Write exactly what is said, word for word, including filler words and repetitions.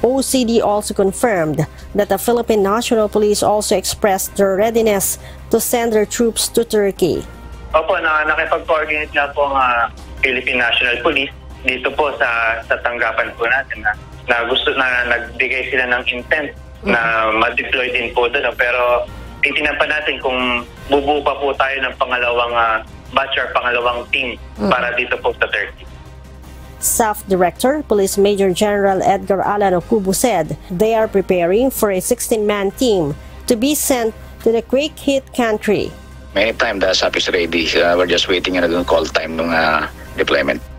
O C D also confirmed that the Philippine National Police also expressed their readiness to send their troops to Turkey. Opo, na, nakipag-coordinate na po ang uh, Philippine National Police dito po sa, sa tanggapan po natin na, na gusto na nagbigay sila ng intent na ma-deploy din po doon. Pero titingnan pa natin kung bubuo pa po tayo ng pangalawang uh, batch or pangalawang team para dito po sa Turkey. S A F Director, Police Major General Edgar Alan Okubo said they are preparing for a sixteen-man team to be sent to the quake-hit country. Anytime the S A F is ready, uh, we're just waiting on the call time ng uh, deployment.